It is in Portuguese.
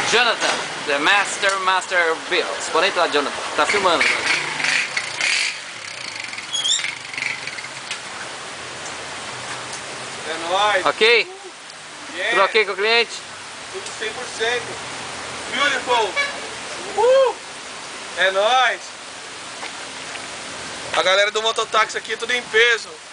Jonathan, the Master Builds. Pode entrar, Jonathan. Tá filmando. É nóis. Ok? Yeah. Tudo ok com o cliente? Tudo 100%. Beautiful. É nóis. A galera do mototáxi aqui tudo em peso.